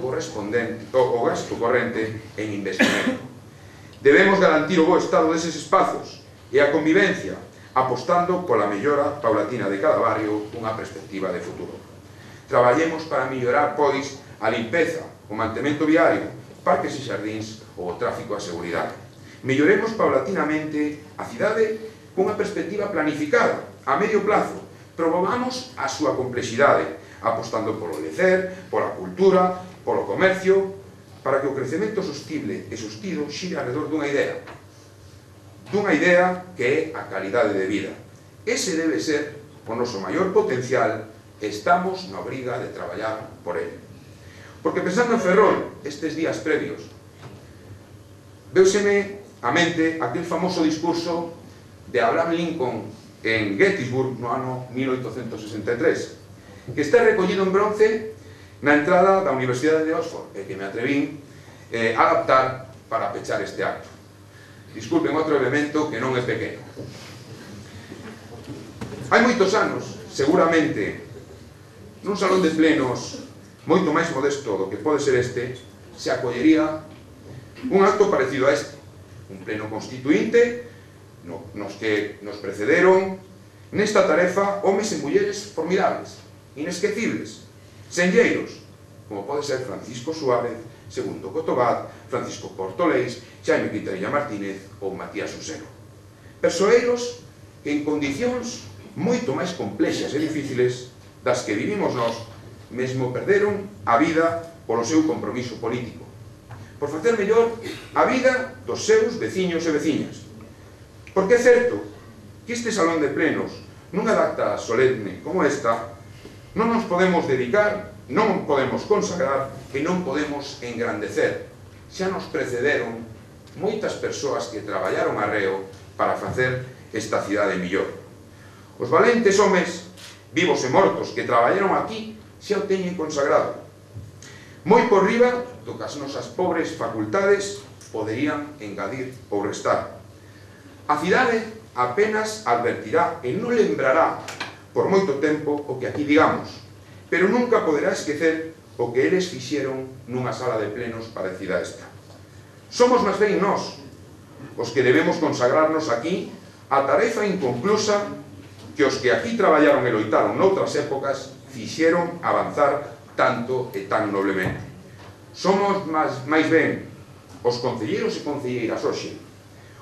corrente en investimento. Debemos garantir o bo estado deses espazos e a convivencia, apostando pola mellora paulatina de cada barrio unha perspectiva de futuro. Traballemos para mellorar, pois, a limpeza, o mantemento viario, parques e xardíns ou o tráfico e a seguridade. Melloremos paulatinamente a cidade cunha perspectiva planificada, a medio plazo. Promovamos a súa complexidade, apostando polo lecer, pola cultura, polo comercio, para que o crecemento sostible e sostido xire alrededor dunha idea que é a calidade de vida. Ese debe ser o noso maior potencial e estamos na obriga de traballar por ele. Porque pensando en Ferrol, estes días previos, veuseme a mente aquel famoso discurso de Abraham Lincoln en Gettysburg no ano 1863, que está recollido en bronce na entrada da Universidade de Oxford, e que me atrevín a adaptar para pechar este acto. Disculpen outro elemento que non é pequeno. Hai moitos anos, seguramente, nun salón de plenos moito máis modesto do que pode ser este, se acollería un acto parecido a este, un pleno constituinte nos que nos precederon nesta tarefa homes e mulleres formidables, inesquecibles, senlleiros, como pode ser Francisco Suárez, Segundo Cotobat, Francisco Portolés, Xaime Quintanilla Martínez ou Matías Usero. Persoeiros que en condicións moito máis complexas e difíciles das que vivimos nós, mesmo perderon a vida polo seu compromiso político, por facer mellor a vida dos seus veciños e veciñas. Porque é certo que este salón de plenos, nunha data solemne como esta, non nos podemos dedicar, non podemos consagrar e non podemos engrandecer. Xa nos precederon moitas persoas que traballaron arreo para facer esta cidade millor. Os valentes homes, vivos e mortos, que traballaron aquí, xa o teñen consagrado. Moi por riba do que as nosas pobres facultades poderían engadir ou restar. A cidade apenas advertirá e non lembrará por moito tempo o que aquí digamos, pero nunca poderá esquecer o que eles fixeron nunha sala de plenos parecida a esta. Somos máis ben nós os que debemos consagrarnos aquí a tarefa inconclusa que os que aquí traballaron e loitaron noutras épocas fixeron avanzar tanto e tan noblemente. Somos máis ben os concelleiros e concelleiras hoxe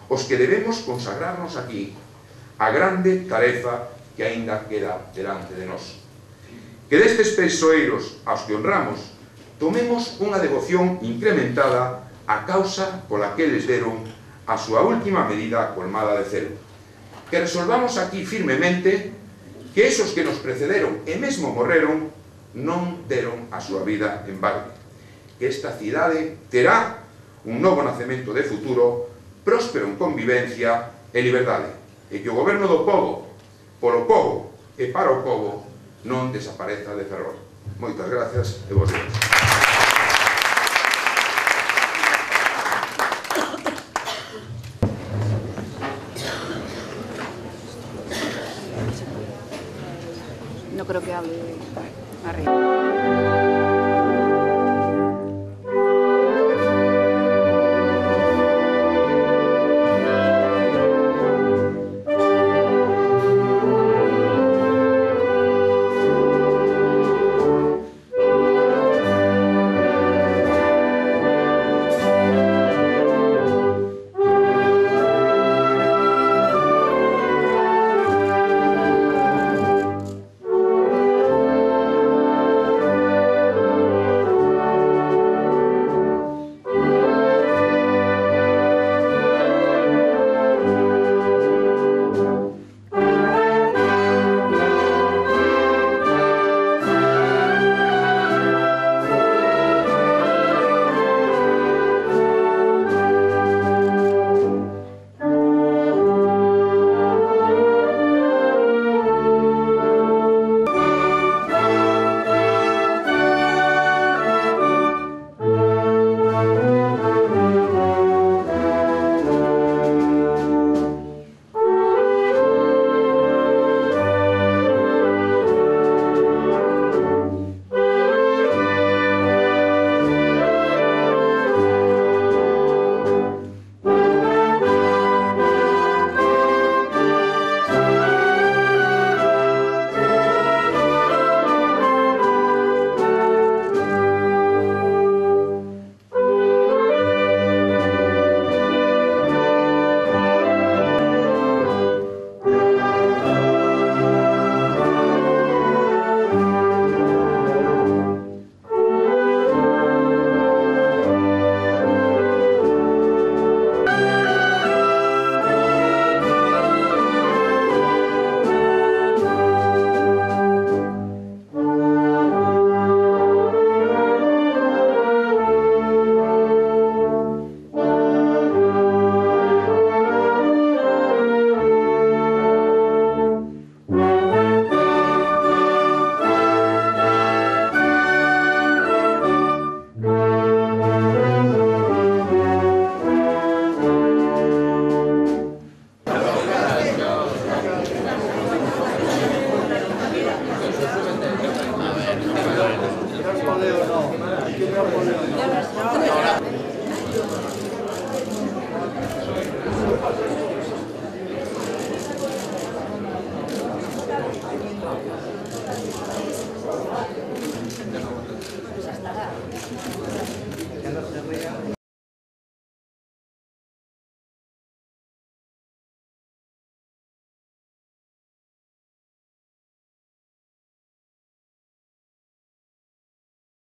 os que debemos consagrarnos aquí a grande tarefa que aínda queda delante de nós. Que destes persoeiros aos que honramos tomemos unha devoción incrementada a causa pola que eles deron a súa última medida colmada de cero. Que resolvamos aquí firmemente que esos que nos precederon e mesmo morreron non deron a súa vida en balde. Que esta cidade terá un novo nacemento de futuro, próspero en convivencia e liberdade, e que o goberno do pobo, polo pobo e para o pobo, non desapareza de Ferrol. Moitas gracias e vos días. No creo que hable arriba.